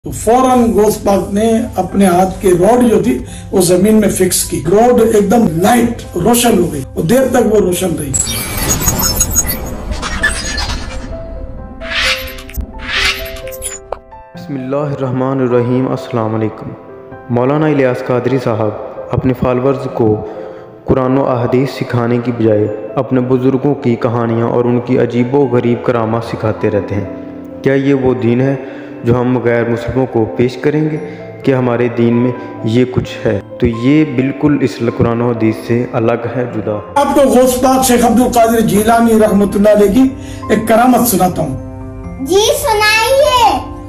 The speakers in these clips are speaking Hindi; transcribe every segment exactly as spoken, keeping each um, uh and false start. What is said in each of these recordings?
तो फौरन गौस पाक ने अपने हाथ की रॉड जो थी वो जमीन में फिक्स की। रॉड एकदम लाइट रोशन हो गई और देर तक वो रोशन रही। बिस्मिल्लाहिर्रहमानिर्रहीम। अस्सलाम वालेकुम। मौलाना इलियास कादरी साहब अपने फॉलोअर्स को कुरान और अहदीस सिखाने की बजाय अपने बुज़ुर्गों की कहानियाँ और उनकी अजीबो गरीब करामात सिखाते रहते हैं। क्या ये वो दीन है जो हम गैर मुस्लिमों को पेश करेंगे कि हमारे दीन में ये कुछ है? तो ये बिल्कुल इस कुरान और हदीस से अलग है, जुदा। आपको गौस पाक शेख अब्दुल कादिर जीलानी रहमतुल्लाह अलैह की एक करामत सुनाता हूँ। जी सुनाइए।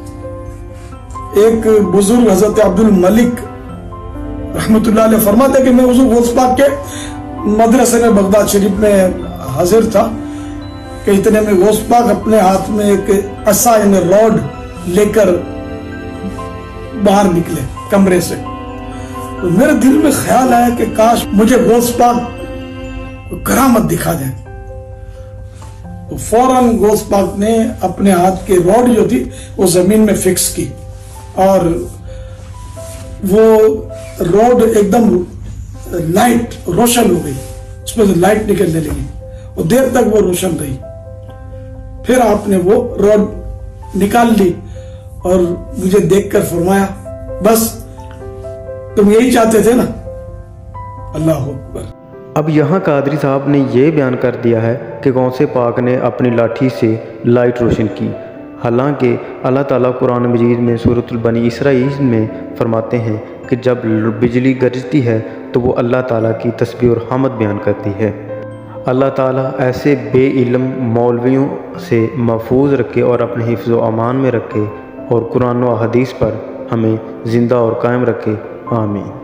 एक बुजुर्ग हजरत अब्दुल मलिक रहमतुल्लाह अलैह फरमाते कि मैं हुजूर गौस पाक के मदरसे में बगदाद शरीफ में हाजिर था कि इतने में गौस पाक अपने हाथ में एक असा यानी रॉड लेकर बाहर निकले कमरे से। तो मेरे दिल में ख्याल आया कि काश मुझे गौस पाक करामत दिखा दे। तो फौरन गौस पाक ने अपने हाथ की रॉड जो थी वो जमीन में फिक्स की और वो रॉड एकदम लाइट रोशन हो गई, उसमें से लाइट निकलने लगी और देर तक वो रोशन रही। फिर आपने वो रॉड निकाल ली और मुझे देखकर फरमाया, बस तुम यही चाहते थे ना। अल्लाह अकबर। अब यहाँ कादरी साहब ने यह बयान कर दिया है कि गौसे पाक ने अपनी लाठी से लाइट रोशन की। हालांकि अल्लाह ताला कुरान मजीद में सूरतुल बनी इसराईल में फरमाते हैं कि जब बिजली गरजती है तो वो अल्लाह ताला की तस्बीह और हमद बयान करती है। अल्लाह ताला ऐसे बेइल्म मौलवियों से महफूज रखे और अपने हिफ्ज़ व अमान में रखे और कुरान व हदीस पर हमें ज़िंदा और कायम रखे। आमीन।